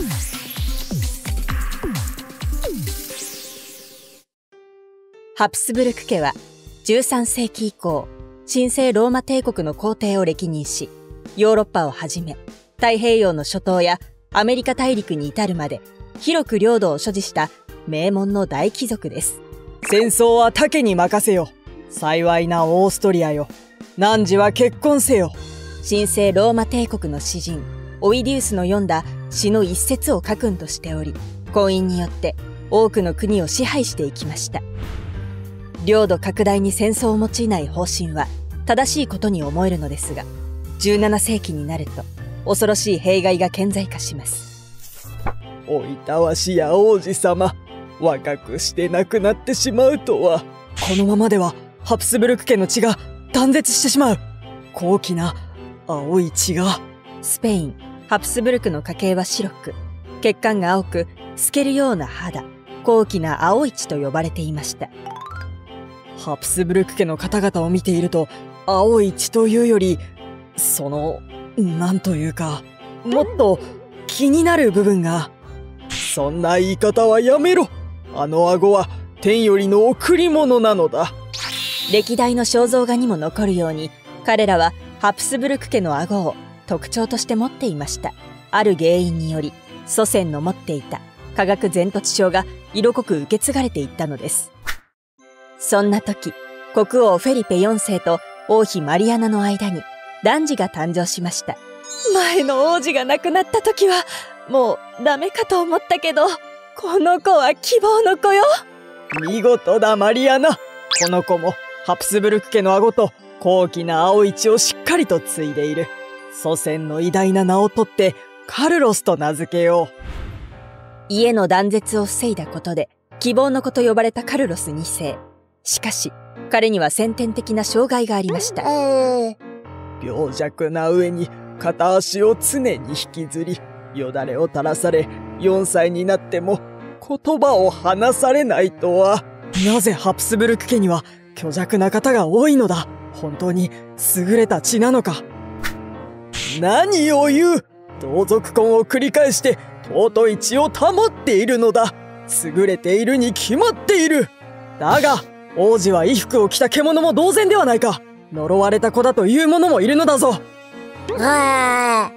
ハプスブルク家は13世紀以降、神聖ローマ帝国の皇帝を歴任し、ヨーロッパをはじめ、太平洋の諸島やアメリカ大陸に至るまで、広く領土を所持した名門の大貴族です。 戦争は他に任せよ。幸いなオーストリアよ。汝は結婚せよ。 神聖ローマ帝国の詩人、オイディウスの読んだ詩の一節を家訓としており、婚姻によって多くの国を支配していきました。領土拡大に戦争を用いない方針は正しいことに思えるのですが、17世紀になると恐ろしい弊害が顕在化します。 おいたわしや王子様、若くして亡くなってしまうとは。このままではハプスブルク家の血が断絶してしまう。高貴な青い血が。 スペイン、ハプスブルクの家系は白く、血管が青く透けるような肌、高貴な青い血と呼ばれていました。 ハプスブルク家の方々を見ていると、青い血というより、なんというか、もっと気になる部分が。そんな言い方はやめろ。あの顎は天よりの贈り物なのだ。 歴代の肖像画にも残るように、彼らはハプスブルク家の顎を特徴として持っていました。ある原因により、祖先の持っていた化学前凸症が色濃く受け継がれていったのです。そんな時、国王フェリペ4世と王妃マリアナの間に男児が誕生しました。前の王子が亡くなった時はもうダメかと思ったけど、この子は希望の子よ。 見事だマリアナ。この子もハプスブルク家の顎と高貴な青い血をしっかりと継いでいる。祖先の偉大な名を取ってカルロスと名付けよう。 家の断絶を防いだことで希望の子と呼ばれたカルロス2世。しかし彼には先天的な障害がありました。 病弱な上に片足を常に引きずり、よだれを垂らされ、4歳になっても言葉を話されないとは。なぜハプスブルク家には虚弱な方が多いのだ。本当に優れた血なのか。何を言う。同族婚を繰り返して尊い血を保っているのだ。優れているに決まっている。だが王子は衣服を着た獣も同然ではないか。呪われた子だという者もいるのだぞ。 ハ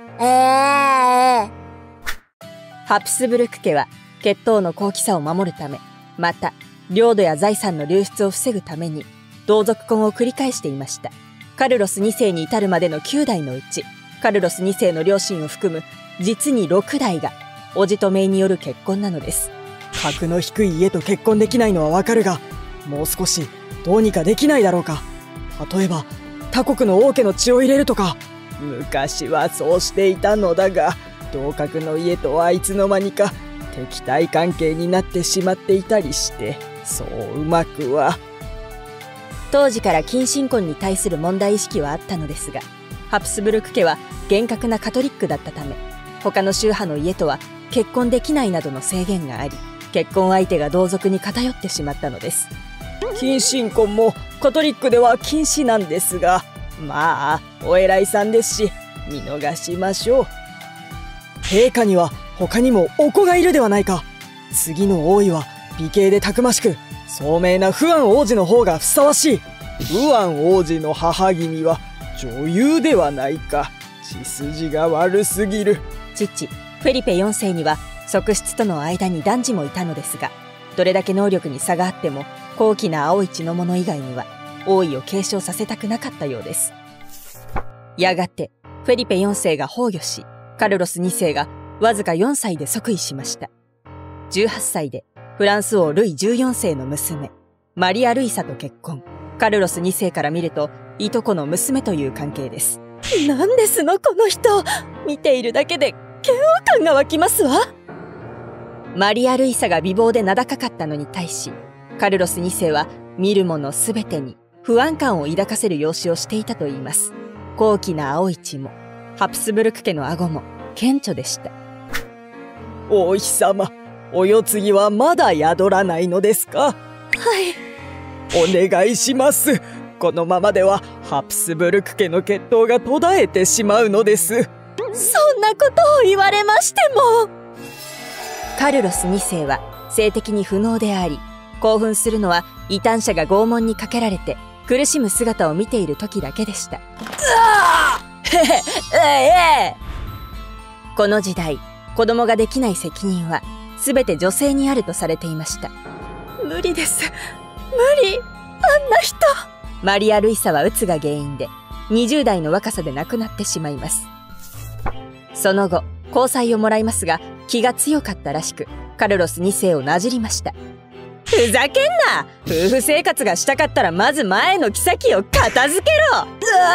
プスブルク家は血統の高貴さを守るため、また領土や財産の流出を防ぐために同族婚を繰り返していました。カルロス2世に至るまでの9代のうち、カルロス2世の両親を含む実に6代が叔父と姪による結婚なのです。 格の低い家と結婚できないのはわかるが、もう少しどうにかできないだろうか。例えば他国の王家の血を入れるとか。昔はそうしていたのだが、同格の家とはいつの間にか敵対関係になってしまっていたりして、そううまくは。 当時から近親婚に対する問題意識はあったのですが、ハプスブルク家は厳格なカトリックだったため、他の宗派の家とは結婚できないなどの制限があり、結婚相手が同族に偏ってしまったのです。 近親婚もカトリックでは禁止なんですが、まあお偉いさんですし見逃しましょう。陛下には他にもお子がいるではないか。次の王位は美形でたくましく聡明なフアン王子の方がふさわしい。フアン王子の母君は女優ではないか。血筋が悪すぎる。 父フェリペ4世には側室との間に男児もいたのですが、どれだけ能力に差があっても高貴な青い血の者以外には王位を継承させたくなかったようです。やがてフェリペ4世が崩御し、カルロス2世がわずか4歳で即位しました。18歳でフランス王ルイ14世の娘マリア・ルイサと結婚。カルロス2世から見るといとこの娘という関係です。なんですのこの人、見ているだけで嫌悪感が湧きますわ。マリア・ルイサが美貌で名高かったのに対し、カルロス2世は見る者すべてに不安感を抱かせる容姿をしていたといいます。高貴な青い血もハプスブルク家の顎も顕著でした。 王妃様、お世継ぎはまだ宿らないのですか？ はい。 お願いします。このままではハプスブルク家の血統が途絶えてしまうのです。 そんなことを言われましても。 カルロス2世は性的に不能であり、興奮するのは異端者が拷問にかけられて苦しむ姿を見ている時だけでした。この時代、子供ができない責任は全て女性にあるとされていました。 無理です。無理。あんな人。 マリア・ルイサはうつが原因で20代の若さで亡くなってしまいます。その後、交際をもらいますが、気が強かったらしく、カルロス2世をなじりました。ふざけんな！夫婦生活がしたかったらまず前の妃を片付けろ！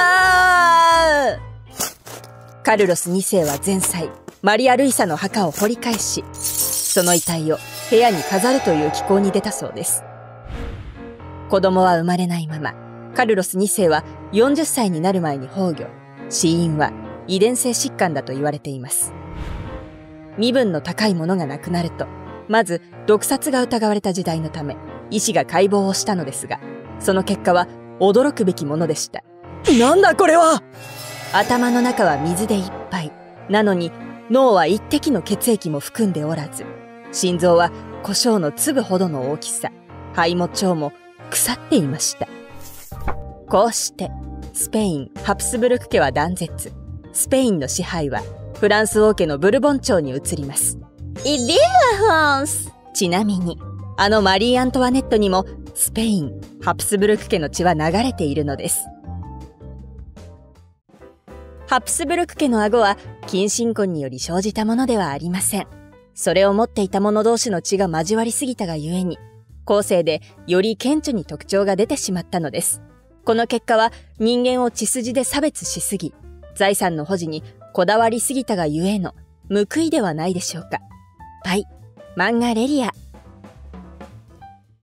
カルロス2世は前妻、マリア・ルイサの墓を掘り返し、その遺体を部屋に飾るという奇行に出たそうです。子供は生まれないまま、カルロス2世は40歳になる前に崩御。死因は遺伝性疾患だと言われています。身分の高い者が亡くなると、まず毒殺が疑われた時代のため、医師が解剖をしたのですが、その結果は驚くべきものでした。 なんだこれは！ 頭の中は水でいっぱい。なのに脳は一滴の血液も含んでおらず、心臓は胡椒の粒ほどの大きさ、肺も腸も腐っていました。こうして、スペイン・ハプスブルク家は断絶。スペインの支配はフランス王家のブルボン朝に移ります。 イリーフランス。 ちなみに、あのマリー・アントワネットにもスペイン・ハプスブルク家の血は流れているのです。ハプスブルク家の顎は近親婚により生じたものではありません。それを持っていた者同士の血が交わりすぎたがゆえに、後世でより顕著に特徴が出てしまったのです。この結果は人間を血筋で差別しすぎ、財産の保持にこだわりすぎたがゆえの報いではないでしょうか。バイ、漫画レリア。